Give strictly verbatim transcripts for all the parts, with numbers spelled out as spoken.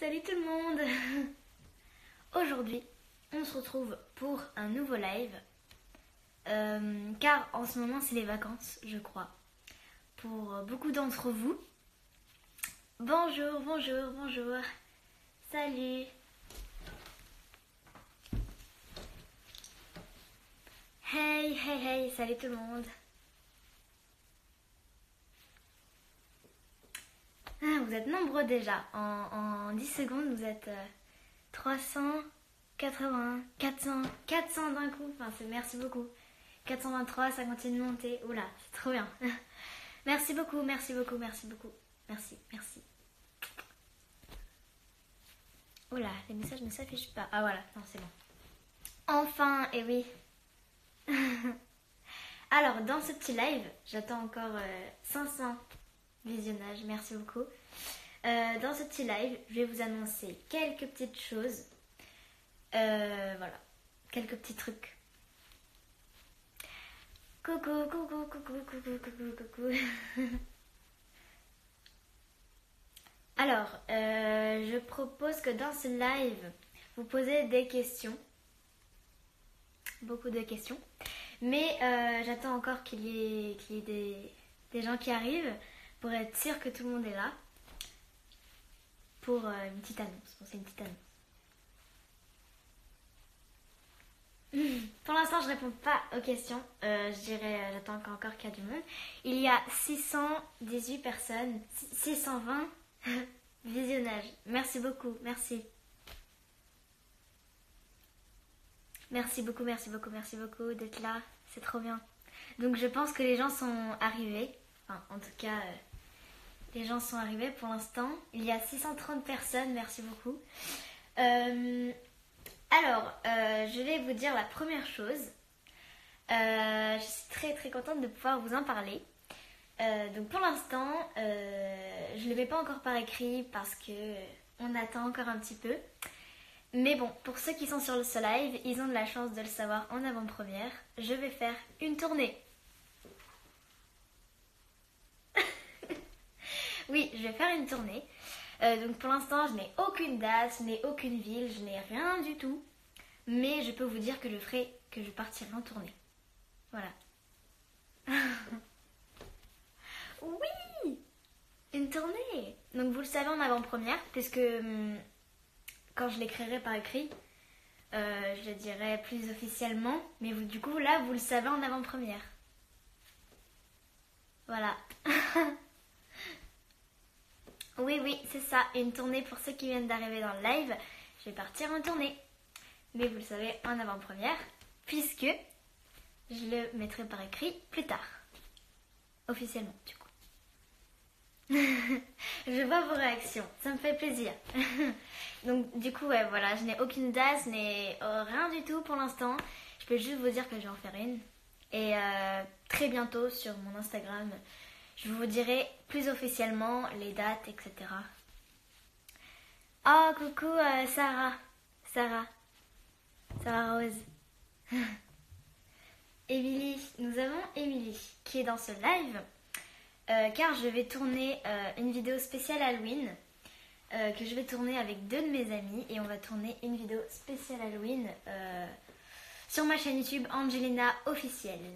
Salut tout le monde. Aujourd'hui, on se retrouve pour un nouveau live. Euh, car en ce moment, c'est les vacances, je crois. Pour beaucoup d'entre vous. Bonjour, bonjour, bonjour. Salut. Hey, hey, hey, salut tout le monde. Ah, vous êtes nombreux déjà. En, en dix secondes, vous êtes euh, trois cent quatre-vingts, quatre cents, quatre cents d'un coup. Enfin, c'est, merci beaucoup. quatre cent vingt-trois, ça continue de monter. Oula, c'est trop bien. Merci beaucoup, merci beaucoup, merci beaucoup. Merci, merci. Oula, les messages ne s'affichent pas. Ah voilà, non, c'est bon. Enfin, et oui. Alors, dans ce petit live, j'attends encore euh, cinq cents visionnages, merci beaucoup. Euh, dans ce petit live, je vais vous annoncer quelques petites choses. Euh, voilà, quelques petits trucs. Coucou, coucou, coucou, coucou, coucou, coucou. Alors, euh, je propose que dans ce live, vous posez des questions. Beaucoup de questions. Mais euh, j'attends encore qu'il y ait, qu'il y ait des, des gens qui arrivent pour être sûr que tout le monde est là. Pour euh, une petite annonce. Bon, c'est une petite annonce. Pour l'instant, je réponds pas aux questions. Euh, je dirais, euh, j'attends encore, encore qu'il y a du monde. Il y a six cent dix-huit personnes, six cent vingt visionnages. Merci beaucoup, merci. Merci beaucoup, merci beaucoup, merci beaucoup d'être là. C'est trop bien. Donc je pense que les gens sont arrivés. Enfin, en tout cas, euh, les gens sont arrivés pour l'instant. Il y a six cent trente personnes, merci beaucoup. Euh, alors, euh, je vais vous dire la première chose. Euh, je suis très très contente de pouvoir vous en parler. Euh, donc pour l'instant, euh, je ne le mets pas encore par écrit parce que on attend encore un petit peu. Mais bon, pour ceux qui sont sur ce live, ils ont de la chance de le savoir en avant-première. Je vais faire une tournée. Oui, je vais faire une tournée. Euh, donc pour l'instant, je n'ai aucune date, je n'ai aucune ville, je n'ai rien du tout. Mais je peux vous dire que je ferai, que je partirai en tournée. Voilà. Oui, une tournée. Donc vous le savez en avant-première, puisque hum, quand je l'écrirai par écrit, euh, je le dirai plus officiellement. Mais vous, du coup, là, vous le savez en avant-première. Voilà. Oui, oui, c'est ça, une tournée pour ceux qui viennent d'arriver dans le live. Je vais partir en tournée. Mais vous le savez en avant-première, puisque je le mettrai par écrit plus tard. Officiellement, du coup. Je vois vos réactions, ça me fait plaisir. Donc, du coup, ouais, voilà, je n'ai aucune date, je n'ai euh, rien du tout pour l'instant. Je peux juste vous dire que je vais en faire une. Et euh, très bientôt sur mon Instagram, je vous dirai plus officiellement les dates, et cetera. Oh, coucou euh, Sarah. Sarah. Sarah Rose. Émilie. Nous avons Émilie qui est dans ce live. Euh, car je vais tourner euh, une vidéo spéciale Halloween. Euh, que je vais tourner avec deux de mes amis. Et on va tourner une vidéo spéciale Halloween euh, sur ma chaîne YouTube Angelina Officielle.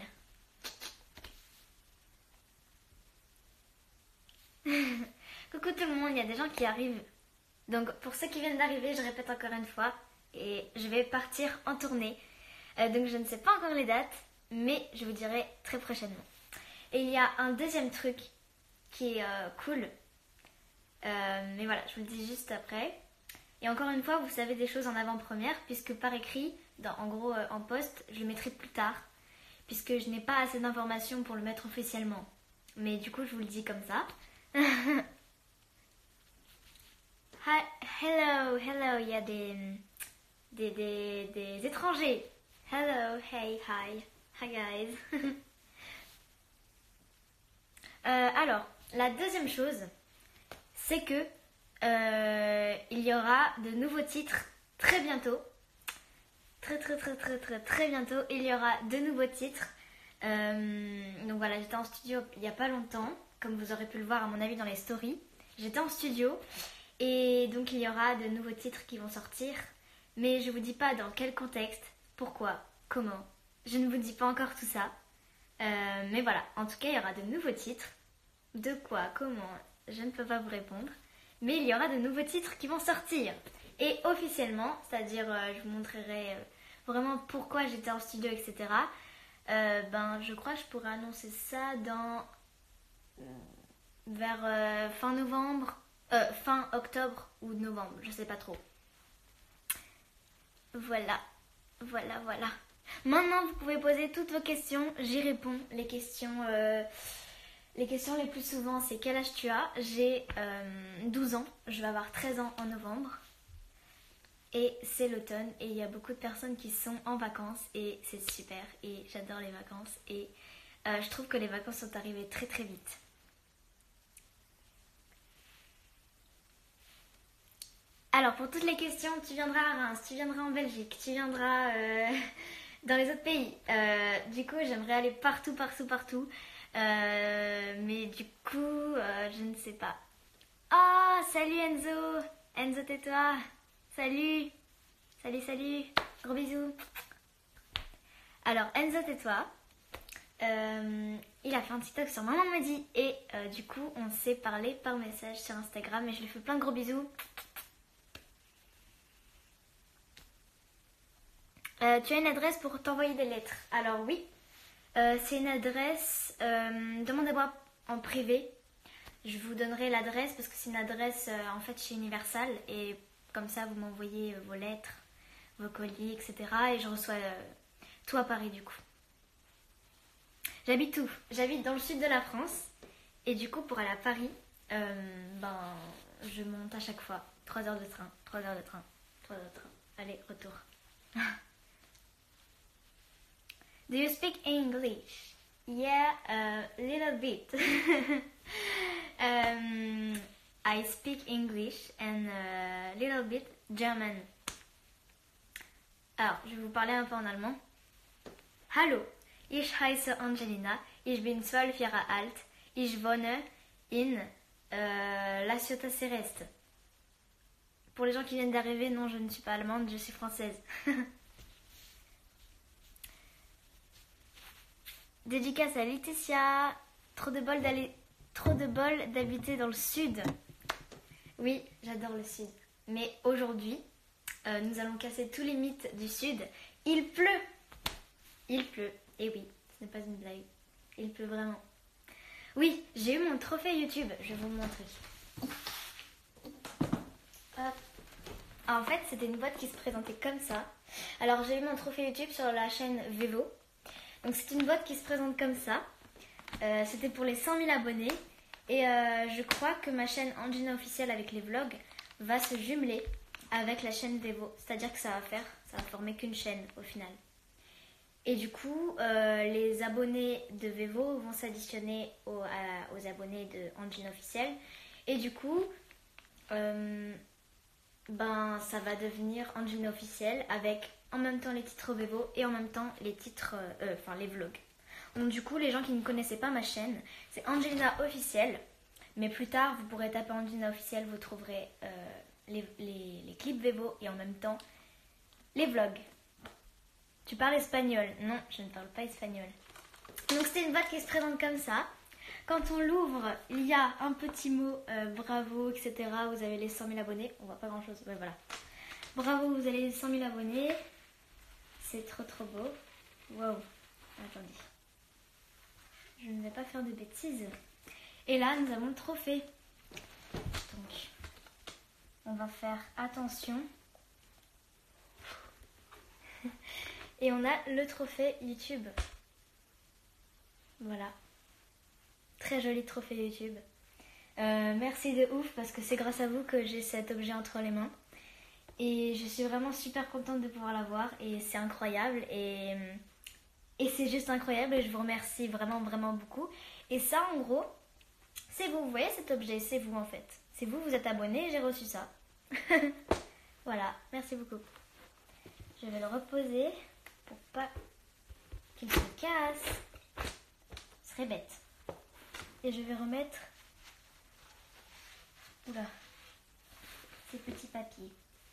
Coucou tout le monde, il y a des gens qui arrivent. Donc pour ceux qui viennent d'arriver, je répète encore une fois, et je vais partir en tournée. Euh, donc je ne sais pas encore les dates, mais je vous dirai très prochainement. Et il y a un deuxième truc qui est euh, cool. Euh, mais voilà, je vous le dis juste après. Et encore une fois, vous savez des choses en avant-première, puisque par écrit, dans, en gros euh, en post, je le mettrai plus tard, puisque je n'ai pas assez d'informations pour le mettre officiellement. Mais du coup, je vous le dis comme ça. Hi, hello, hello, il y a des, des, des, des étrangers. Hello, hey, hi, hi guys. euh, alors, la deuxième chose, c'est que euh, il y aura de nouveaux titres très bientôt. Très très très très très très bientôt, il y aura de nouveaux titres. Euh, donc voilà, j'étais en studio il n'y a pas longtemps, comme vous aurez pu le voir à mon avis dans les stories. J'étais en studio Et donc il y aura de nouveaux titres qui vont sortir. Mais je vous dis pas dans quel contexte, pourquoi, comment. Je ne vous dis pas encore tout ça. Euh, mais voilà, en tout cas il y aura de nouveaux titres. De quoi, comment, je ne peux pas vous répondre. Mais il y aura de nouveaux titres qui vont sortir. Et officiellement, c'est-à-dire euh, je vous montrerai euh, vraiment pourquoi j'étais en studio, et cetera. Euh, ben je crois que je pourrais annoncer ça dans vers euh, fin novembre, euh, fin octobre ou novembre, je sais pas trop. Voilà, voilà, voilà. Maintenant vous pouvez poser toutes vos questions, j'y réponds. Les questions, euh, les questions les plus souvent c'est quel âge tu as? J'ai euh, douze ans, je vais avoir treize ans en novembre. Et c'est l'automne et il y a beaucoup de personnes qui sont en vacances et c'est super et j'adore les vacances et euh, je trouve que les vacances sont arrivées très très vite. Alors pour toutes les questions, tu viendras à Reims, tu viendras en Belgique, tu viendras euh, dans les autres pays. Euh, du coup j'aimerais aller partout, partout, partout. Euh, mais du coup euh, je ne sais pas. Oh salut Enzo, Enzo tais-toi. Salut, salut, salut, gros bisous. Alors Enzo tais-toi, euh, il a fait un TikTok sur Maman me dit et euh, du coup on s'est parlé par message sur Instagram et je lui fais plein de gros bisous. Euh, tu as une adresse pour t'envoyer des lettres? Alors oui, euh, c'est une adresse, euh, demandez-moi en privé. Je vous donnerai l'adresse parce que c'est une adresse euh, en fait chez Universal et comme ça, vous m'envoyez vos lettres, vos colis, et cetera. Et je reçois euh, tout à Paris du coup. J'habite où? J'habite dans le sud de la France. Et du coup, pour aller à Paris, euh, ben, je monte à chaque fois. trois heures de train, trois heures de train, trois heures de train. Allez, retour. Do you speak English? Yeah, a little bit. um, I speak English and a little bit German. Alors, je vais vous parler un peu en allemand. Hallo, ich heiße Angelina. Ich bin zwölf Jahre alt. Ich wohne in euh, La Ciotat Celeste. Pour les gens qui viennent d'arriver, non, je ne suis pas allemande, je suis française. Dédicace à Laetitia. Trop de bol d'aller, trop de bol d'habiter dans le sud. Oui, j'adore le sud. Mais aujourd'hui, euh, nous allons casser tous les mythes du sud. Il pleut. Il pleut. Et oui, ce n'est pas une blague. Il pleut vraiment. Oui, j'ai eu mon trophée YouTube. Je vais vous le montrer. Hop. En fait, c'était une boîte qui se présentait comme ça. Alors, j'ai eu mon trophée YouTube sur la chaîne Vevo. Donc, c'est une boîte qui se présente comme ça. Euh, c'était pour les cent mille abonnés. Et euh, je crois que ma chaîne Angelina officielle avec les vlogs va se jumeler avec la chaîne Vevo. C'est-à-dire que ça va faire, ça va former qu'une chaîne au final. Et du coup, euh, les abonnés de Vevo vont s'additionner aux, à- aux abonnés de Angelina officielle. Et du coup, euh, ben, ça va devenir Angelina officielle avec en même temps les titres Vevo et en même temps les titres, euh, euh, enfin les vlogs. Donc du coup, les gens qui ne connaissaient pas ma chaîne, c'est Angelina officielle. Mais plus tard, vous pourrez taper Angelina officielle, vous trouverez euh, les, les, les clips Vevo et en même temps les vlogs. Tu parles espagnol? Non, je ne parle pas espagnol. Donc c'est une boîte qui se présente comme ça. Quand on l'ouvre, il y a un petit mot euh, bravo, et cetera. Vous avez les cent mille abonnés. On voit pas grand chose. Ouais, voilà. Bravo, vous avez les cent mille abonnés. C'est trop trop beau. Wow. Attendez. Je ne vais pas faire de bêtises. Et là, nous avons le trophée. Donc, on va faire attention. Et on a le trophée YouTube. Voilà. Très joli trophée YouTube. Euh, merci de ouf parce que c'est grâce à vous que j'ai cet objet entre les mains. Et je suis vraiment super contente de pouvoir l'avoir. Et c'est incroyable. Et, et c'est juste incroyable. Et je vous remercie vraiment, vraiment beaucoup. Et ça, en gros, c'est vous. Vous voyez cet objet? C'est vous en fait. C'est vous, vous êtes abonné et j'ai reçu ça. Voilà. Merci beaucoup. Je vais le reposer pour pas qu'il se casse. Ce serait bête. Et je vais remettre... Oula. ces petits papiers.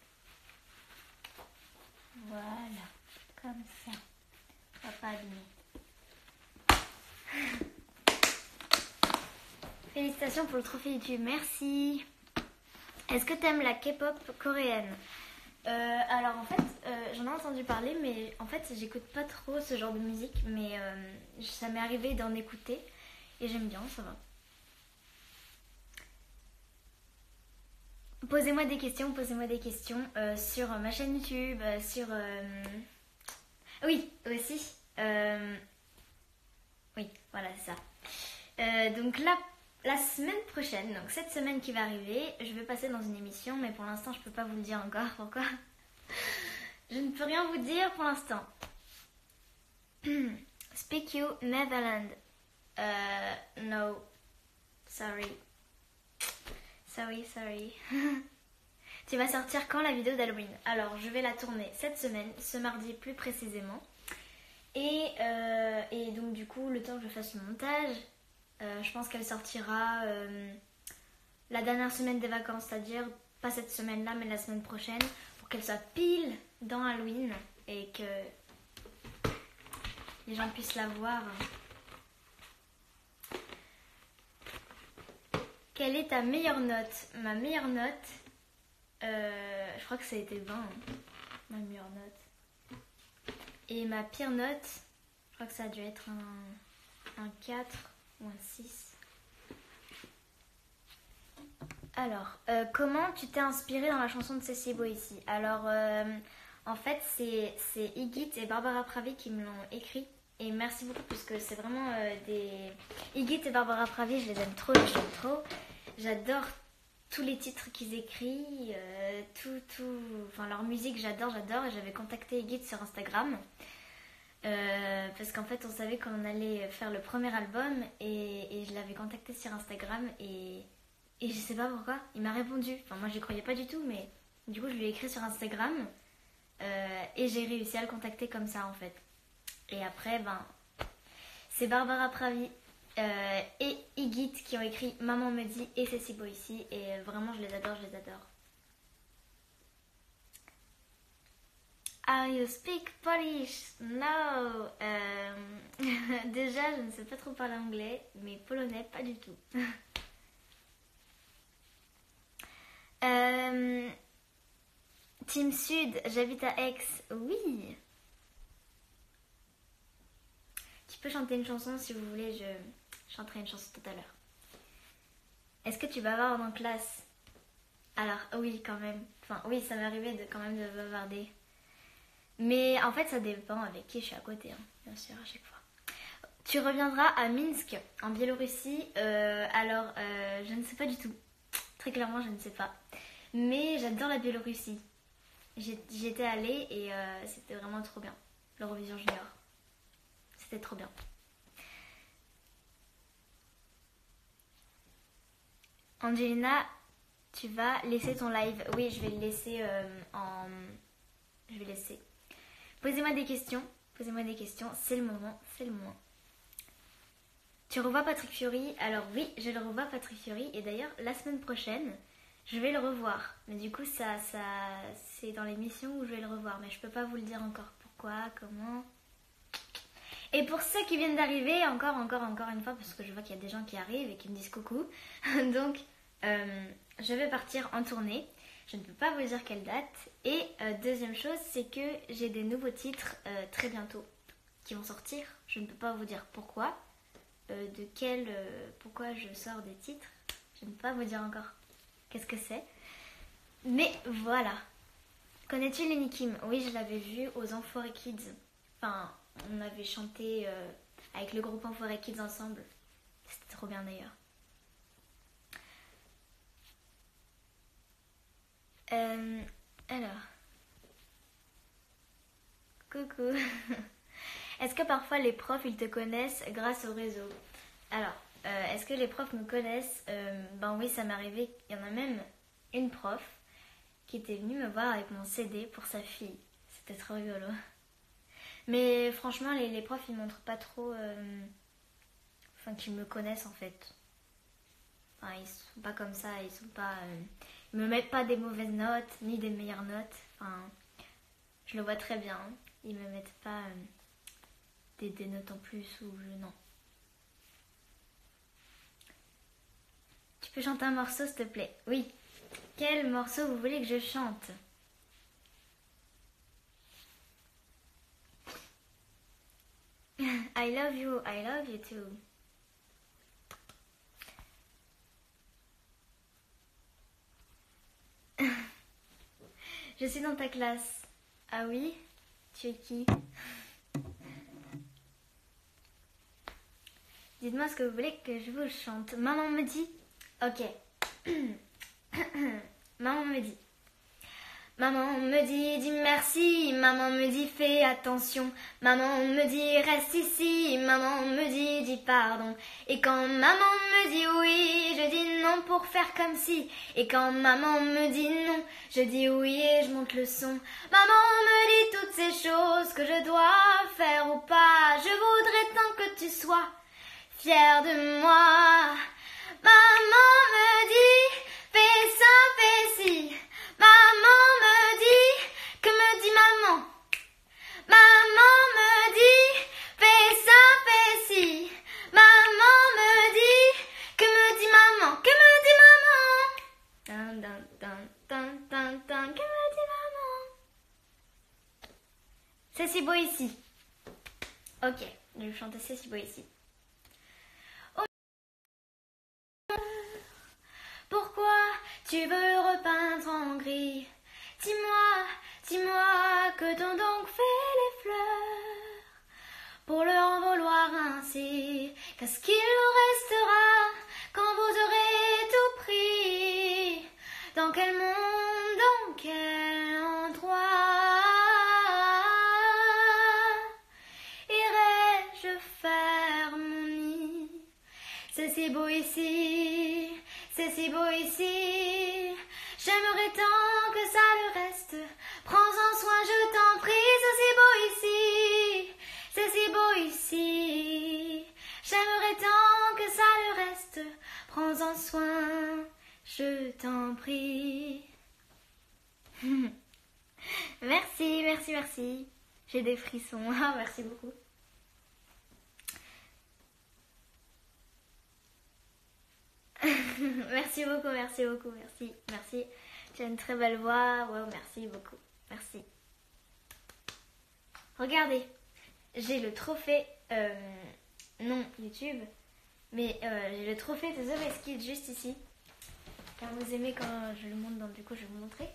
Voilà, comme ça. On va pas abîmer. Félicitations pour le trophée YouTube, merci. Est-ce que tu aimes la K-pop coréenne? euh, Alors en fait, euh, j'en ai entendu parler, mais en fait j'écoute pas trop ce genre de musique, mais euh, ça m'est arrivé d'en écouter et j'aime bien, ça va. Posez-moi des questions, posez-moi des questions euh, sur ma chaîne YouTube, euh, sur... Euh... Oui, aussi. Euh... Oui, voilà, c'est ça. Euh, donc là, la semaine prochaine, donc cette semaine qui va arriver, je vais passer dans une émission, mais pour l'instant, je peux pas vous le dire encore. Pourquoi? Je ne peux rien vous dire pour l'instant. Speak you Netherlands. Uh, no. Sorry. Sorry, sorry. Tu vas sortir quand la vidéo d'Halloween? Alors, je vais la tourner cette semaine, ce mardi plus précisément. Et, euh, et donc, du coup, le temps que je fasse le montage, euh, je pense qu'elle sortira euh, la dernière semaine des vacances, c'est-à-dire pas cette semaine-là, mais la semaine prochaine, pour qu'elle soit pile dans Halloween et que les gens puissent la voir. Quelle est ta meilleure note? Ma meilleure note, euh, je crois que ça a été vingt, hein, ma meilleure note. Et ma pire note, je crois que ça a dû être un, un quatre ou un six. Alors, euh, comment tu t'es inspirée dans la chanson de Ceci Beau ici? Alors, euh, en fait, c'est Igit et Barbara Pravi qui me l'ont écrit. Et merci beaucoup parce que c'est vraiment euh, des... Igit et Barbara Pravi, je les aime trop, je les aime trop. J'adore tous les titres qu'ils écrivent, euh, tout, tout... Enfin, leur musique, j'adore, j'adore. Et j'avais contacté Igit sur Instagram. Euh, parce qu'en fait, on savait qu'on allait faire le premier album. Et, et je l'avais contacté sur Instagram. Et, et je sais pas pourquoi, il m'a répondu. Enfin, moi, je croyais pas du tout, mais du coup, je lui ai écrit sur Instagram. Euh, et j'ai réussi à le contacter comme ça, en fait. Et après, ben, c'est Barbara Pravi euh, et Igit qui ont écrit Maman me dit et C'est si beau ici. Et vraiment, je les adore, je les adore. Ah, you speak Polish? No. Euh, déjà, je ne sais pas trop parler anglais, mais polonais, pas du tout. euh, Team Sud, j'habite à Aix. Oui. Tu peux chanter une chanson si vous voulez, je chanterai une chanson tout à l'heure. Est-ce que tu bavardes en classe? Alors, oui, quand même. Enfin, oui, ça m'est arrivé de, quand même de bavarder. Mais en fait, ça dépend avec qui je suis à côté, hein, bien sûr, à chaque fois. Tu reviendras à Minsk, en Biélorussie. Euh, alors, euh, je ne sais pas du tout. Très clairement, je ne sais pas. Mais j'adore la Biélorussie. J'y étais allée et euh, c'était vraiment trop bien. L'Eurovision Junior. C'était trop bien. Angelina, tu vas laisser ton live. Oui, je vais le laisser euh, en... Je vais laisser. Posez-moi des questions. Posez-moi des questions. C'est le moment. C'est le moment. Tu revois Patrick Fiori? Alors oui, je le revois Patrick Fiori. Et d'ailleurs, la semaine prochaine, je vais le revoir. Mais du coup, ça, ça, c'est dans l'émission où je vais le revoir. Mais je peux pas vous le dire encore. Pourquoi? Comment? Et pour ceux qui viennent d'arriver, encore, encore, encore une fois, parce que je vois qu'il y a des gens qui arrivent et qui me disent coucou. Donc, euh, je vais partir en tournée. Je ne peux pas vous dire quelle date. Et euh, deuxième chose, c'est que j'ai des nouveaux titres euh, très bientôt qui vont sortir. Je ne peux pas vous dire pourquoi. Euh, de quel... Euh, pourquoi je sors des titres. Je ne peux pas vous dire encore qu'est-ce que c'est. Mais voilà. Connais-tu Lenny Kim? Oui, je l'avais vu aux Enfoirés Kids. Enfin... On avait chanté euh, avec le groupe Enfoirés Kids ensemble. C'était trop bien d'ailleurs. Euh, alors. Coucou. Est-ce que parfois les profs ils te connaissent grâce au réseau? Alors, euh, est-ce que les profs me connaissent? euh, Ben oui, ça m'est arrivé. Il y en a même une prof qui était venue me voir avec mon C D pour sa fille. C'était trop rigolo. Mais franchement, les, les profs, ils montrent pas trop... Euh, enfin, qu'ils me connaissent, en fait. Enfin, ils sont pas comme ça, ils sont pas... Euh, Ils me mettent pas des mauvaises notes, ni des meilleures notes. Enfin, je le vois très bien. Ils me mettent pas euh, des, des notes en plus ou je... non. Tu peux chanter un morceau s'il te plaît? Oui. Quel morceau vous voulez que je chante? I love you, I love you too. Je suis dans ta classe. Ah oui? Tu es qui? Dites-moi ce que vous voulez que je vous chante. Maman me dit. Ok. Maman me dit. Maman me dit, dis merci, maman me dit, fais attention, maman me dit, reste ici, maman me dit, dis pardon. Et quand maman me dit oui, je dis non pour faire comme si. Et quand maman me dit non, je dis oui et je monte le son. Maman me dit toutes ces choses que je dois faire ou pas. Je voudrais tant que tu sois fière de moi. Maman me dit, fais ça, fais ci. Maman me dit, que me dit maman? Maman me dit, fais ça, fais ci. Maman me dit, que me dit maman? Que me dit maman? Dun, dun, dun, dun, dun, dun, que me dit maman? C'est si beau ici. Ok, je vais chanter C'est si beau ici. Pourquoi tu veux repeindre en gris? Dis-moi, dis-moi, que t'ont donc fait les fleurs pour leur en vouloir ainsi? Qu'est-ce qu'il nous restera quand vous aurez tout pris? Dans quel monde, dans quel endroit irai-je faire mon nid? C'est si beau ici. C'est si beau ici, j'aimerais tant que ça le reste. Prends-en soin, je t'en prie, c'est si beau ici. C'est si beau ici, j'aimerais tant que ça le reste. Prends-en soin, je t'en prie. Merci, merci, merci. J'ai des frissons, ah, merci beaucoup. Merci beaucoup, merci beaucoup, merci, merci. Tu as une très belle voix, wow, merci beaucoup, merci. Regardez, j'ai le trophée, euh, non YouTube, mais euh, j'ai le trophée de The Voice Kids juste ici. Car vous aimez quand je le montre, donc du coup je vais vous montrer.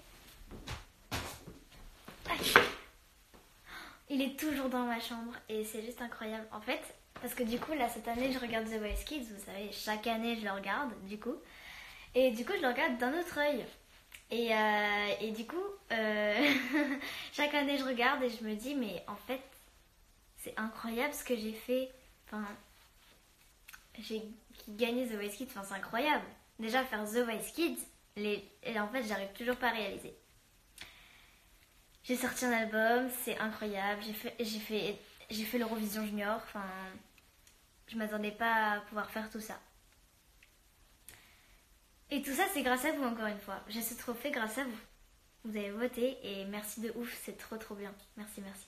Il est toujours dans ma chambre et c'est juste incroyable. En fait, parce que du coup, là, cette année, je regarde The Voice Kids. Vous savez, chaque année, je le regarde, du coup. Et du coup, je le regarde d'un autre œil. Et, euh, et du coup, euh, chaque année, je regarde et je me dis, mais en fait, c'est incroyable ce que j'ai fait. Enfin, j'ai gagné The Voice Kids. Enfin, c'est incroyable. Déjà, faire The Voice Kids, les... et en fait, j'arrive toujours pas à réaliser. J'ai sorti un album, c'est incroyable. J'ai fait, j'ai fait, j'ai fait l'Eurovision Junior. Enfin, je m'attendais pas à pouvoir faire tout ça. Et tout ça, c'est grâce à vous, encore une fois. J'ai ce trophée grâce à vous. Vous avez voté et merci de ouf, c'est trop trop bien. Merci, merci.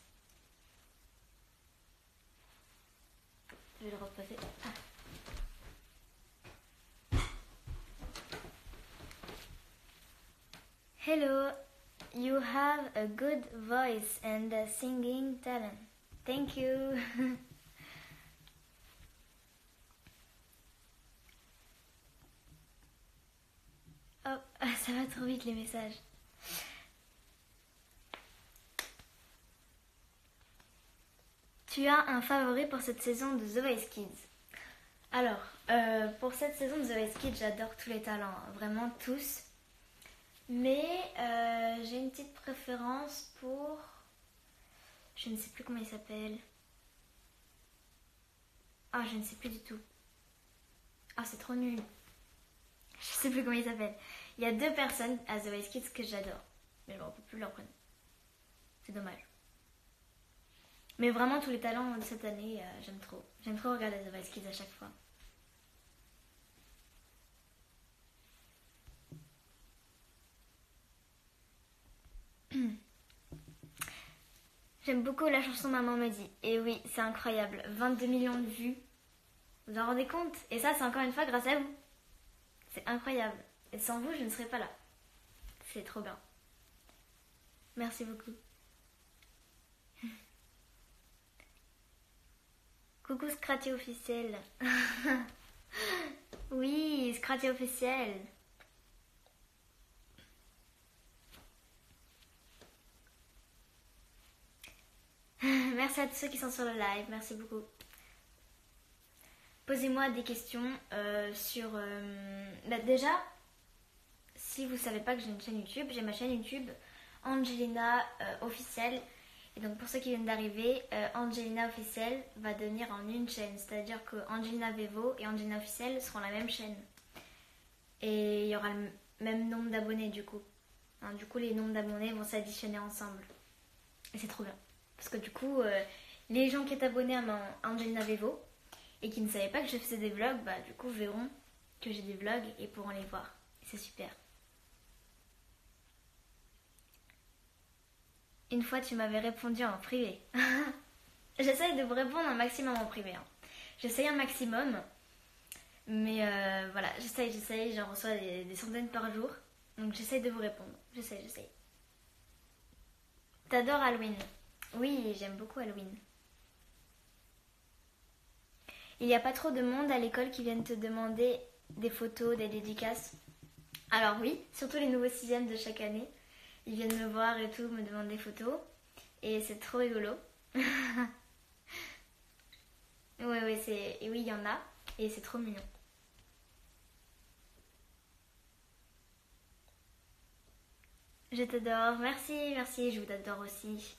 Je vais le repasser. Ah. Hello. You have a good voice and a singing talent. Thank you. Oh, ça va trop vite les messages. Tu as un favori pour cette saison de The Voice Kids? Alors, euh, pour cette saison de The Voice Kids, j'adore tous les talents, hein, vraiment tous. Mais euh, j'ai une petite préférence pour... Je ne sais plus comment il s'appelle. Ah, je ne sais plus du tout. Ah, c'est trop nul. Je ne sais plus comment il s'appelle. Il y a deux personnes à The Voice Kids que j'adore. Mais je ne me rappelle plus leur prénom. C'est dommage. Mais vraiment, tous les talents de cette année, euh, j'aime trop. J'aime trop regarder The Voice Kids à chaque fois. J'aime beaucoup la chanson Maman me dit. Et oui, c'est incroyable. vingt-deux millions de vues. Vous en rendez compte? Et ça, c'est encore une fois grâce à vous. C'est incroyable. Et sans vous, je ne serais pas là. C'est trop bien. Merci beaucoup. Coucou Scratchy officiel. Oui, Scratchy officiel. Merci à tous ceux qui sont sur le live, merci beaucoup. Posez-moi des questions euh, sur... Euh, bah déjà, si vous ne savez pas que j'ai une chaîne YouTube, j'ai ma chaîne YouTube Angelina euh, officielle. Et donc pour ceux qui viennent d'arriver, euh, Angelina officielle va devenir en une chaîne. C'est-à-dire que Angelina Vevo et Angelina officielle seront la même chaîne. Et il y aura le même nombre d'abonnés du coup. Hein, du coup les nombres d'abonnés vont s'additionner ensemble. Et c'est trop bien. Parce que du coup, euh, les gens qui sont abonnés à ma Angelina Vevo et qui ne savaient pas que je faisais des vlogs, bah du coup verront que j'ai des vlogs et pourront les voir. C'est super. Une fois, tu m'avais répondu en privé. J'essaye de vous répondre un maximum en privé. Hein. J'essaye un maximum. Mais euh, voilà, j'essaye, j'essaye. J'en reçois des, des centaines par jour. Donc j'essaye de vous répondre. J'essaye, j'essaye. T'adores Halloween? Oui, j'aime beaucoup Halloween. Il n'y a pas trop de monde à l'école qui viennent te demander des photos, des dédicaces? Alors oui, surtout les nouveaux sixièmes de chaque année. Ils viennent me voir et tout, me demandent des photos. Et c'est trop rigolo. Oui, oui, c'est... Et oui, il y en a. Et c'est trop mignon. Je t'adore. Merci, merci. Je vous adore aussi.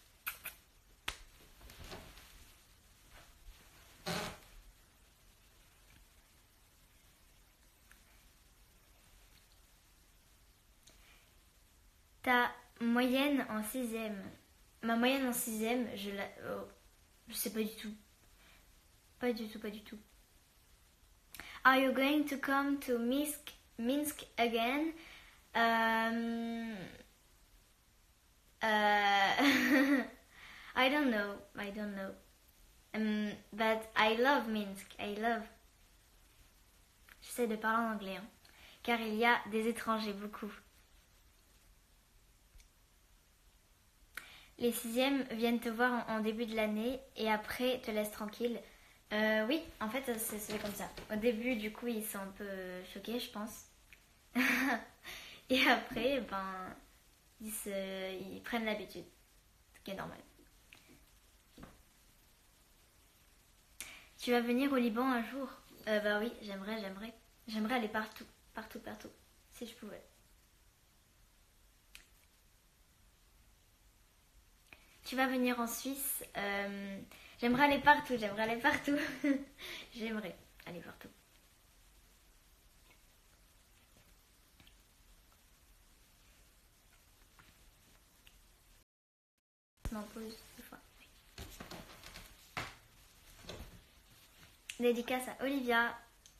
Ta moyenne en sixième. Ma moyenne en sixième, je la... Oh, je sais pas du tout. Pas du tout, pas du tout. Are you going to come to Minsk, Minsk again? Um, uh, I don't know. I don't know. Um, but I love Minsk. I love. J'essaie de parler en anglais, hein, car il y a des étrangers, beaucoup. Les sixièmes viennent te voir en, en début de l'année et après te laissent tranquille. Euh, oui, en fait, c'est comme ça. Au début, du coup, ils sont un peu choqués, je pense. Et après, ben, ils, se, ils prennent l'habitude, ce qui est normal. Tu vas venir au Liban un jour? euh, Bah oui, j'aimerais, j'aimerais. J'aimerais aller partout, partout, partout, si je pouvais. Tu vas venir en Suisse? euh, J'aimerais aller partout, j'aimerais aller partout. J'aimerais aller partout. Je m'en pose deux fois. Dédicace à Olivia.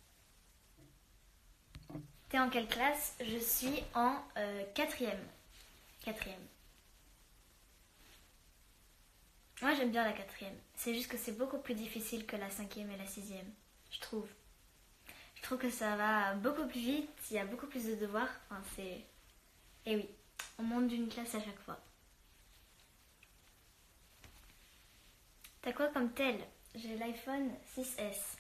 T'es en quelle classe? Je suis en euh, quatrième. Quatrième. Moi j'aime bien la quatrième. C'est juste que c'est beaucoup plus difficile que la cinquième et la sixième. Je trouve. Je trouve que ça va beaucoup plus vite. Il y a beaucoup plus de devoirs. Enfin, c'est... Et oui, on monte d'une classe à chaque fois. T'as quoi comme tel? J'ai l'iPhone six S.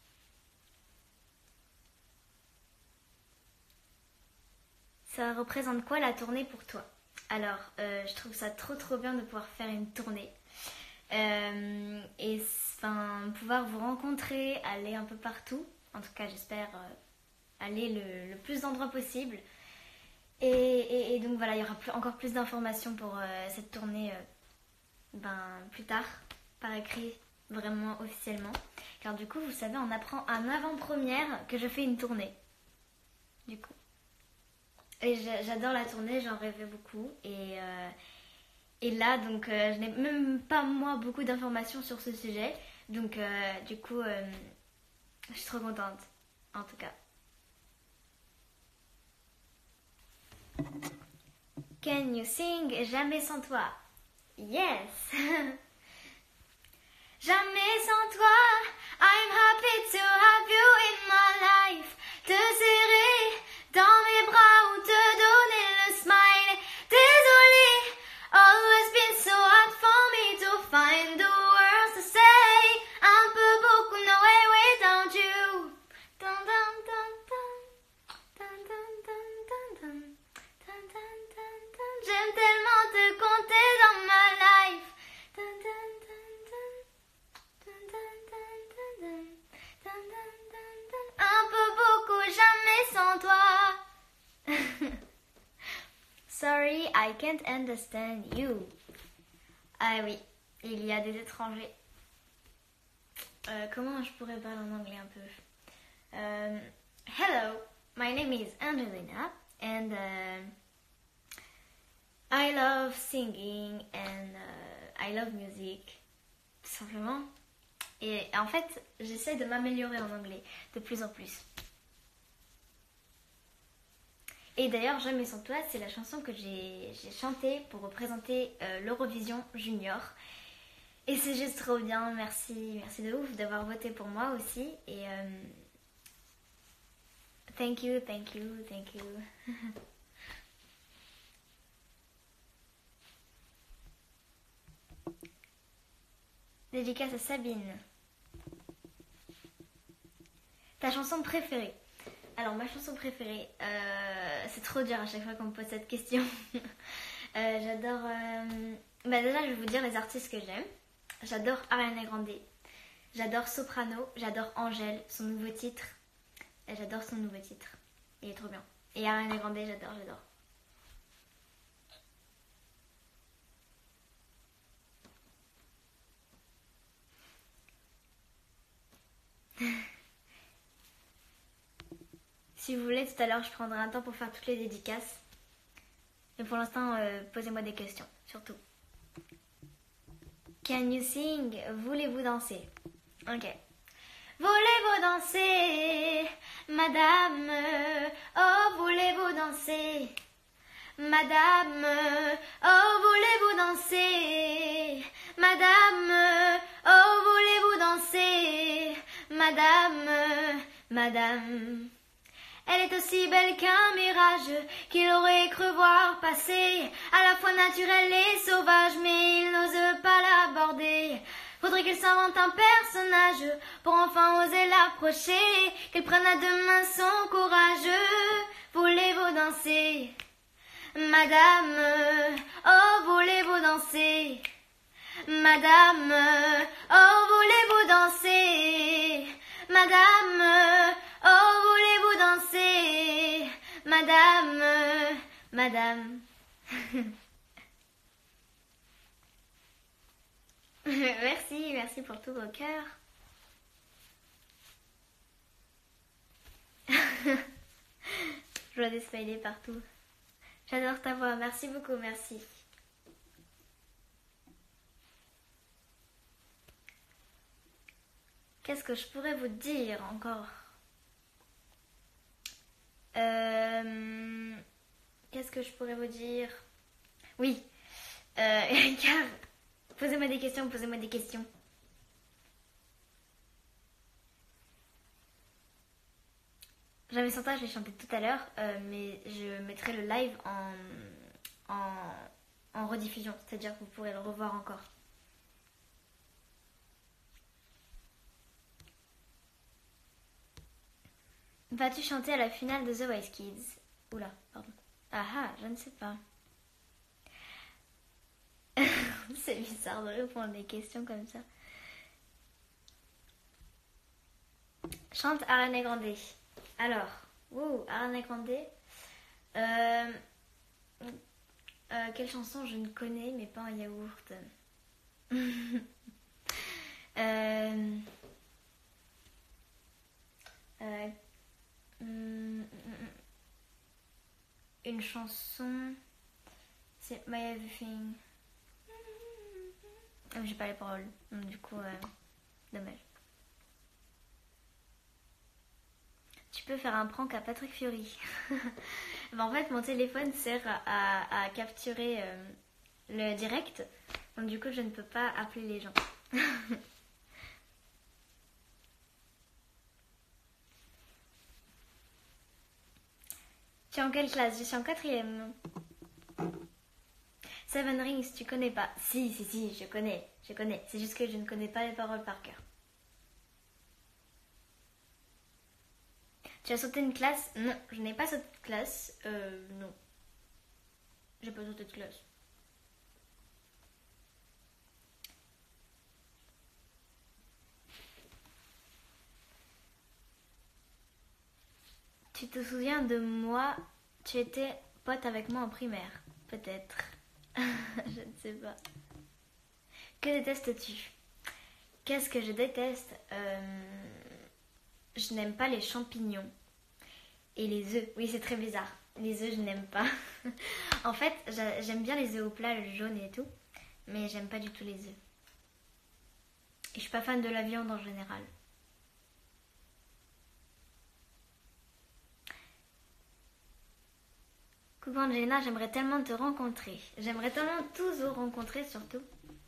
Ça représente quoi la tournée pour toi? Alors, euh, je trouve ça trop trop bien de pouvoir faire une tournée. Euh, et enfin, pouvoir vous rencontrer, aller un peu partout. En tout cas, j'espère euh, aller le, le plus d'endroits possible. Et, et, et donc voilà, il y aura plus, encore plus d'informations pour euh, cette tournée euh, ben, plus tard, par écrit, vraiment officiellement. Car du coup, vous savez, on apprend en avant-première que je fais une tournée. Du coup. Et j'adore la tournée, j'en rêvais beaucoup. Et, euh, et là, donc, euh, je n'ai même pas, moi, beaucoup d'informations sur ce sujet. Donc, euh, du coup, euh, je suis trop contente, en tout cas. Can you sing Jamais sans toi? Yes. Jamais sans toi, I'm happy to have you in my life. Te serrer dans mes bras ou te donner le smile. Désolée, always been so hard for me to find the words to say. Un peu beaucoup, no way without you. Dun, dun, dun, dun. Dun, dun, dun, dun, dun. Dun, dun, dun, dun. J'aime tellement te compter dans ma life. Dun, dun, dun, dun. Dun, dun, dun, dun, dun. Dun, dun, dun, dun. Un peu beaucoup, jamais sans toi. Sorry, I can't understand you. Ah oui, il y a des étrangers. Euh, comment je pourrais parler en anglais un peu? Um, hello, my name is Angelina and uh, I love singing and uh, I love music, tout simplement. Et en fait, j'essaie de m'améliorer en anglais de plus en plus. Et d'ailleurs, Jamais sans toi, c'est la chanson que j'ai j'ai chantée pour représenter euh, l'Eurovision Junior. Et c'est juste trop bien, merci, merci de ouf d'avoir voté pour moi aussi. Et euh, thank you, thank you, thank you. Dédicace à Sabine. Ta chanson préférée? Alors ma chanson préférée, euh, c'est trop dur à chaque fois qu'on me pose cette question. euh, j'adore... Euh... Bah déjà je vais vous dire les artistes que j'aime. J'adore Ariana Grande. J'adore Soprano. J'adore Angèle, son nouveau titre. Et j'adore son nouveau titre. Il est trop bien. Et Ariana Grande, j'adore, j'adore. Si vous voulez, tout à l'heure, je prendrai un temps pour faire toutes les dédicaces. Mais pour l'instant, euh, posez-moi des questions, surtout. Can you sing? Voulez-vous danser? Ok. Voulez-vous danser, madame? Oh, voulez-vous danser? Madame, oh, voulez-vous danser? Madame, oh, voulez-vous danser? Madame, madame. Elle est aussi belle qu'un mirage qu'il aurait cru voir passer, à la fois naturelle et sauvage, mais il n'ose pas l'aborder. Faudrait qu'elle s'invente un personnage pour enfin oser l'approcher, qu'elle prenne à deux mains son courage. Voulez-vous danser, madame? Oh, voulez-vous danser, madame? Oh, voulez-vous danser, madame? Oh, voulez-vous danser, madame, madame? Merci, merci pour tous vos cœurs. Je vois des smileys partout. J'adore ta voix, merci beaucoup, merci. Qu'est-ce que je pourrais vous dire encore? Euh, Qu'est-ce que je pourrais vous dire? Oui, euh, car posez-moi des questions, posez-moi des questions. Jamais sans toi, je l'ai chanté tout à l'heure, euh, mais je mettrai le live en, en, en rediffusion, c'est-à-dire que vous pourrez le revoir encore. Vas-tu chanter à la finale de The Voice Kids? Oula, pardon. Ah ah, je ne sais pas. C'est bizarre de répondre à des questions comme ça. Chante Ariana Grande. Alors, wow, Ariana Grande. Euh, euh, quelle chanson je ne connais, mais pas en yaourt. euh, euh, Une chanson, c'est My Everything. Oh, j'ai pas les paroles, donc du coup, euh, dommage. Tu peux faire un prank à Patrick Fiori. Ben, en fait, mon téléphone sert à, à, à capturer euh, le direct. Donc du coup, je ne peux pas appeler les gens. Tu es en quelle classe? Je suis en quatrième. Seven Rings, tu connais pas? Si, si, si, je connais, je connais. C'est juste que je ne connais pas les paroles par cœur. Tu as sauté une classe? Non, je n'ai pas sauté de classe. Euh, non. J'ai pas sauté de classe. Tu te souviens de moi? Tu étais pote avec moi en primaire? Peut-être. Je ne sais pas. Que détestes-tu? Qu'est-ce que je déteste? euh... Je n'aime pas les champignons. Et les œufs. Oui, c'est très bizarre. Les œufs, je n'aime pas. En fait, j'aime bien les œufs au plat, le jaune et tout. Mais j'aime pas du tout les œufs. Et je suis pas fan de la viande en général. Coucou Angelina, j'aimerais tellement te rencontrer. J'aimerais tellement tous vous rencontrer surtout.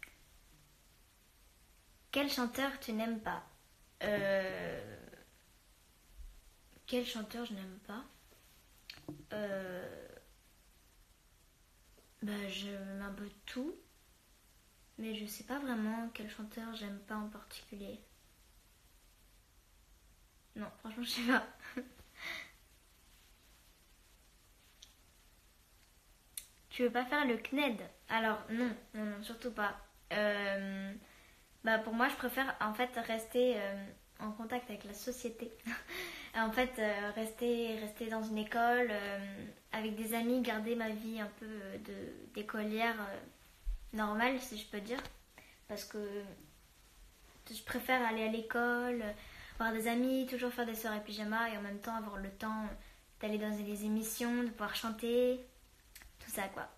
Quel chanteur tu n'aimes pas? Euh... Quel chanteur je n'aime pas? euh... Bah, j'aime un peu tout. Mais je sais pas vraiment quel chanteur j'aime pas en particulier. Non, franchement, je sais pas. Tu veux pas faire le C N E D? Alors, non, non, non, surtout pas. Euh, bah, pour moi, je préfère en fait rester euh, en contact avec la société. En fait, euh, rester, rester dans une école, euh, avec des amis, garder ma vie un peu de, d'écolière euh, normale, si je peux dire. Parce que je préfère aller à l'école, avoir des amis, toujours faire des soirées pyjama et en même temps avoir le temps d'aller dans des émissions, de pouvoir chanter, tout ça quoi.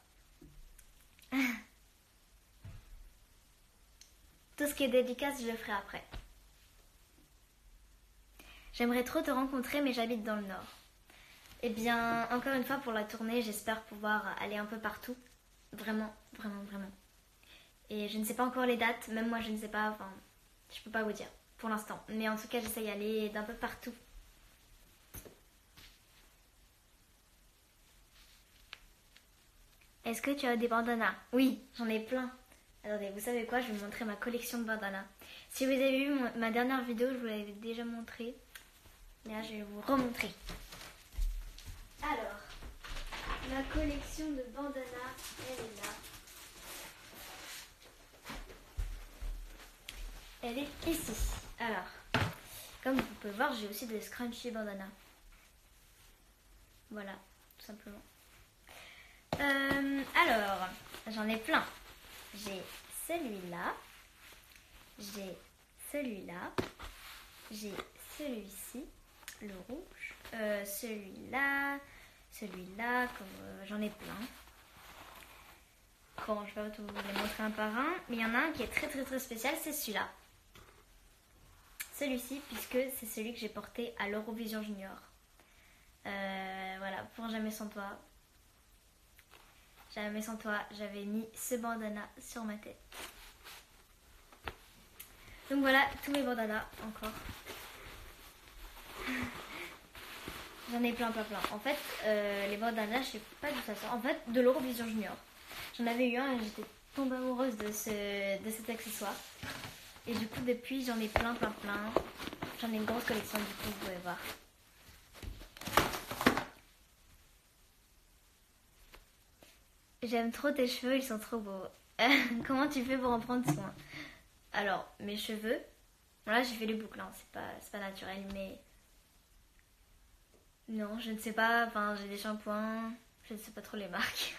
Tout ce qui est dédicace, je le ferai après. J'aimerais trop te rencontrer, mais j'habite dans le Nord. Eh bien, encore une fois, pour la tournée, j'espère pouvoir aller un peu partout. Vraiment, vraiment, vraiment. Et je ne sais pas encore les dates, même moi je ne sais pas, enfin, je peux pas vous dire pour l'instant. Mais en tout cas, j'essaye d'aller d'un peu partout. Est-ce que tu as des bandanas? Oui, j'en ai plein. Attendez, vous savez quoi? Je vais vous montrer ma collection de bandanas. Si vous avez vu mon- ma dernière vidéo, je vous l'avais déjà montré. Mais là, je vais vous remontrer. Alors, ma collection de bandanas, elle est là. Elle est ici. Alors, comme vous pouvez voir, j'ai aussi des scrunchie bandanas. Voilà, tout simplement. Euh, alors, j'en ai plein. J'ai celui-là. J'ai celui-là. J'ai celui-ci, le rouge. Euh, celui-là. Celui-là, comme euh, j'en ai plein. Bon, je vais pas tout vous les montrer un par un. Mais il y en a un qui est très très très spécial, c'est celui-là. Celui-ci, puisque c'est celui que j'ai porté à l'Eurovision Junior. Euh, voilà, pour Jamais sans toi. Jamais sans toi, j'avais mis ce bandana sur ma tête. Donc voilà, tous mes bandanas encore. J'en ai plein, plein, plein. En fait, euh, les bandanas, je sais pas d'où ça sort. En fait, de l'Eurovision Junior. J'en avais eu un et j'étais tombée amoureuse de, ce, de cet accessoire. Et du coup, depuis, j'en ai plein, plein, plein. J'en ai une grosse collection, du coup, vous pouvez voir. J'aime trop tes cheveux, ils sont trop beaux. Comment tu fais pour en prendre soin? Alors, mes cheveux, bon là j'ai fait les boucles, hein, c'est pas, c'est pas naturel, mais non, je ne sais pas, enfin j'ai des shampoings, je ne sais pas trop les marques.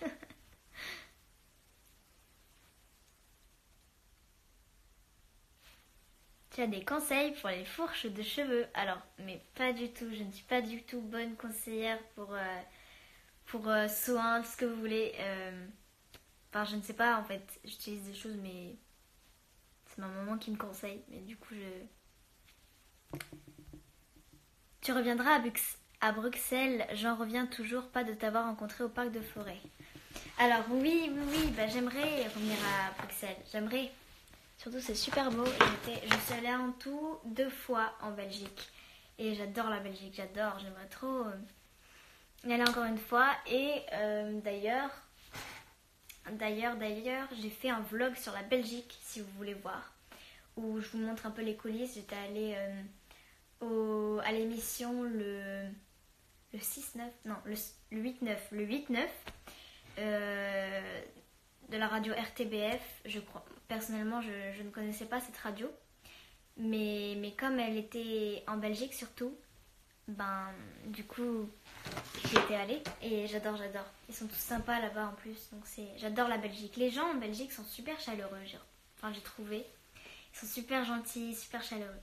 Tu as des conseils pour les fourches de cheveux? Alors, mais pas du tout, je ne suis pas du tout bonne conseillère pour, euh, pour euh, soins, tout ce que vous voulez. Euh, enfin, je ne sais pas, en fait, j'utilise des choses, mais c'est ma maman qui me conseille. Mais du coup, je... Tu reviendras à, Bux- à Bruxelles, j'en reviens toujours pas de t'avoir rencontré au parc de Forêt. Alors oui, oui, oui, bah, j'aimerais revenir à Bruxelles. J'aimerais. Surtout c'est super beau. J'étais, je suis allée en tout deux fois en Belgique. Et j'adore la Belgique, j'adore. J'aimerais trop euh, y aller encore une fois. Et euh, d'ailleurs, d'ailleurs, d'ailleurs, j'ai fait un vlog sur la Belgique, si vous voulez voir. Où je vous montre un peu les coulisses. J'étais allée euh, au, à l'émission le, le six neuf, non, le, le huit neuf. Le huit neuf. Euh, de la radio R T B F, je crois. Personnellement, je, je ne connaissais pas cette radio, mais, mais comme elle était en Belgique surtout, ben du coup j'y étais allée et j'adore, j'adore. Ils sont tous sympas là-bas en plus, donc c'est, j'adore la Belgique. Les gens en Belgique sont super chaleureux, j'ai, enfin j'ai trouvé. Ils sont super gentils, super chaleureux.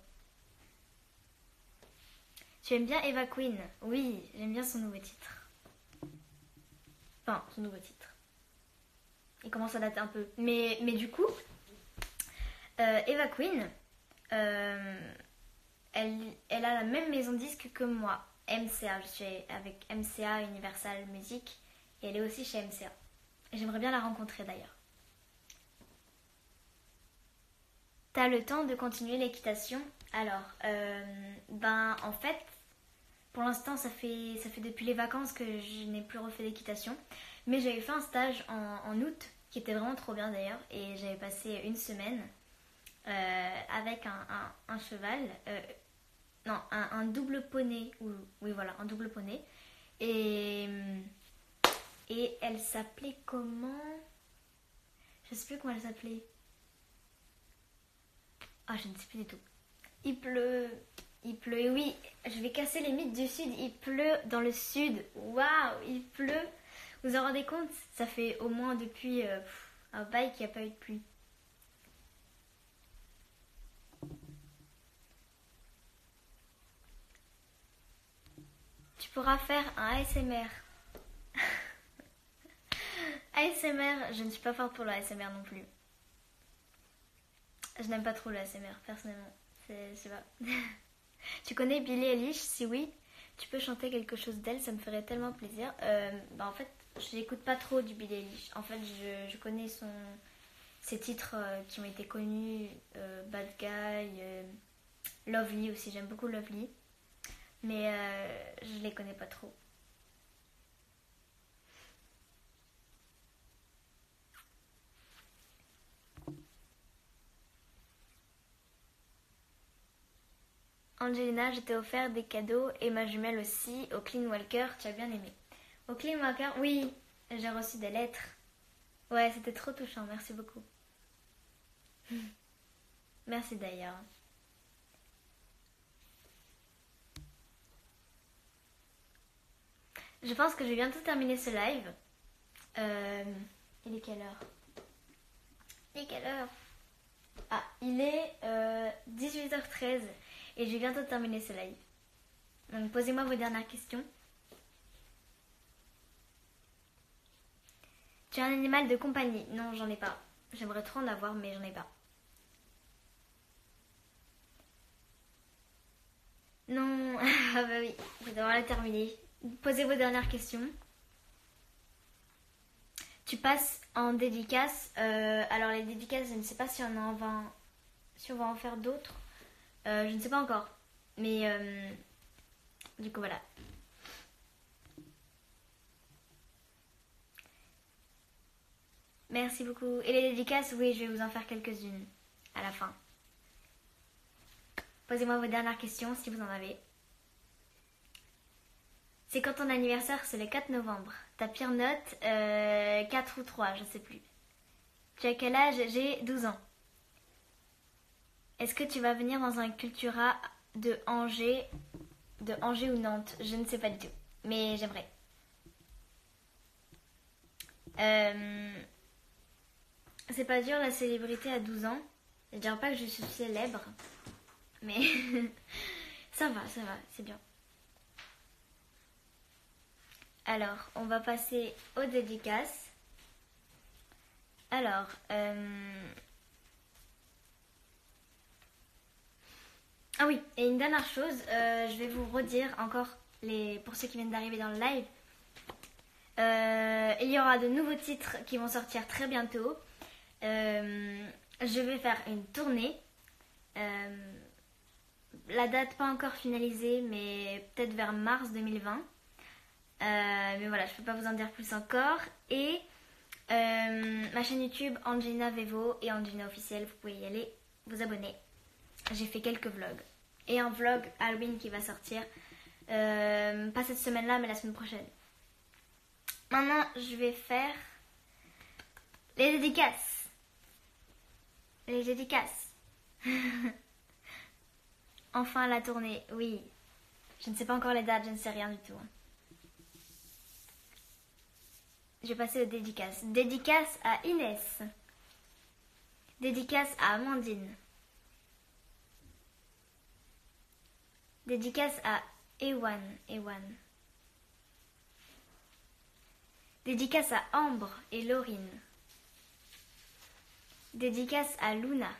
Tu aimes bien Eva Queen? Oui, j'aime bien son nouveau titre. Enfin, son nouveau titre. Il commence à dater un peu. Mais, mais du coup, euh, Eva Queen, euh, elle, elle a la même maison de disque que moi. M C A, je suis avec M C A, Universal Music. Et elle est aussi chez M C A. Et j'aimerais bien la rencontrer d'ailleurs. T'as le temps de continuer l'équitation? Alors, euh, ben en fait, pour l'instant, ça fait, ça fait depuis les vacances que je n'ai plus refait d'équitation. Mais j'avais fait un stage en, en août, qui était vraiment trop bien d'ailleurs. Et j'avais passé une semaine euh, avec un, un, un cheval. Euh, non, un, un double poney. Ou, oui, voilà, un double poney. Et, et elle s'appelait comment? Je sais plus comment elle s'appelait. Ah, je ne sais plus du tout. Il pleut. Il pleut. Et oui, je vais casser les mythes du sud. Il pleut dans le sud. Waouh, il pleut. Vous en rendez compte? Ça fait au moins depuis euh, un bail qu'il n'y a pas eu de pluie. Tu pourras faire un A S M R. A S M R, je ne suis pas forte pour le A S M R non plus. Je n'aime pas trop le A S M R, personnellement. C'est, c'est pas... Tu connais Billie Eilish? Si oui, tu peux chanter quelque chose d'elle, ça me ferait tellement plaisir. Euh, bah en fait, je n'écoute pas trop du Billie Eilish. En fait, je, je connais son, ses titres euh, qui ont été connus, euh, Bad Guy, euh, Lovely aussi, j'aime beaucoup Lovely. Mais euh, je les connais pas trop. Angelina, je t'ai offert des cadeaux et ma jumelle aussi au Clean Walker, tu as bien aimé. Au Clean Walker, oui, j'ai reçu des lettres. Ouais, c'était trop touchant, merci beaucoup. Merci d'ailleurs. Je pense que je vais bientôt terminer ce live. Euh, il est quelle heure? Il est quelle heure? Ah, il est euh, dix-huit heures treize et je vais bientôt terminer ce live. Donc posez-moi vos dernières questions. Tu as un animal de compagnie? Non, j'en ai pas. J'aimerais trop en avoir, mais j'en ai pas. Non, ah bah oui, je vais devoir la terminer. Posez vos dernières questions. Tu passes en dédicace. Euh, alors les dédicaces, je ne sais pas si on en va, si on va en faire d'autres. Euh, je ne sais pas encore. Mais euh, du coup voilà. Merci beaucoup. Et les dédicaces, oui, je vais vous en faire quelques-unes à la fin. Posez-moi vos dernières questions si vous en avez. C'est quand ton anniversaire? C'est le quatre novembre. Ta pire note, euh, quatre ou trois, je sais plus. Tu as quel âge? J'ai douze ans. Est-ce que tu vas venir dans un Cultura de Angers, de Angers ou Nantes? Je ne sais pas du tout, mais j'aimerais. Euh, c'est pas dur la célébrité à douze ans. Je dirais pas que je suis célèbre, mais ça va, ça va, c'est bien. Alors, on va passer aux dédicaces. Alors, euh... ah oui, et une dernière chose, euh, je vais vous redire encore, les... pour ceux qui viennent d'arriver dans le live, Euh, il y aura de nouveaux titres qui vont sortir très bientôt. Euh, je vais faire une tournée. Euh, la date pas encore finalisée, mais peut-être vers mars deux mille vingt. Euh, mais voilà, je peux pas vous en dire plus encore. Et euh, ma chaîne YouTube Angelina Vevo et Angelina officielle, vous pouvez y aller, vous abonner. J'ai fait quelques vlogs et un vlog Halloween qui va sortir euh, pas cette semaine-là, mais la semaine prochaine. Maintenant, je vais faire les dédicaces. Les dédicaces. Enfin la tournée, oui. Je ne sais pas encore les dates, je ne sais rien du tout. Je vais passer aux dédicaces. Dédicace à Inès. Dédicace à Amandine. Dédicace à Ewan. Ewan. Dédicace à Ambre et Laurine. Dédicace à Luna.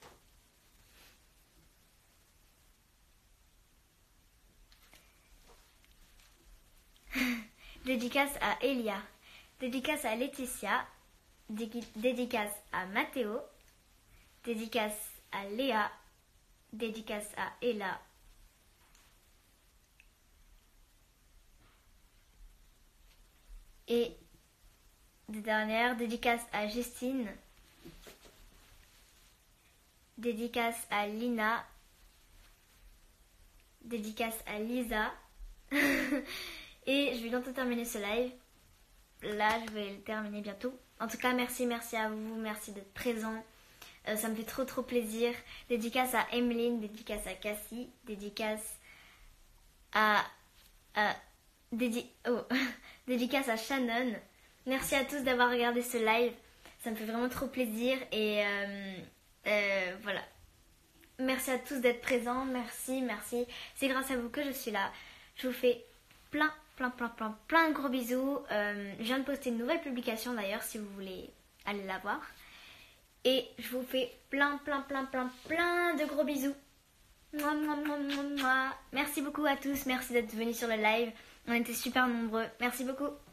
Dédicace à Elia. Dédicace à Laetitia. Dédicace à Mathéo. Dédicace à Léa. Dédicace à Ella. Et des dernières, dédicace à Justine. Dédicace à Lina. Dédicace à Lisa. Et je vais bientôt terminer ce live. Là, je vais le terminer bientôt. En tout cas, merci, merci à vous. Merci d'être présents. Euh, ça me fait trop, trop plaisir. Dédicace à Emeline. Dédicace à Cassie. Dédicace à... à dédi... oh. Dédicace à Shannon. Merci à tous d'avoir regardé ce live. Ça me fait vraiment trop plaisir. Et euh, euh, voilà. Merci à tous d'être présents. Merci, merci. C'est grâce à vous que je suis là. Je vous fais plein, plein, plein, plein, plein de gros bisous. Euh, je viens de poster une nouvelle publication d'ailleurs si vous voulez aller la voir. Et je vous fais plein, plein, plein, plein, plein de gros bisous. Mouah, mouah, mouah, mouah, mouah. Merci beaucoup à tous. Merci d'être venus sur le live. On était super nombreux. Merci beaucoup.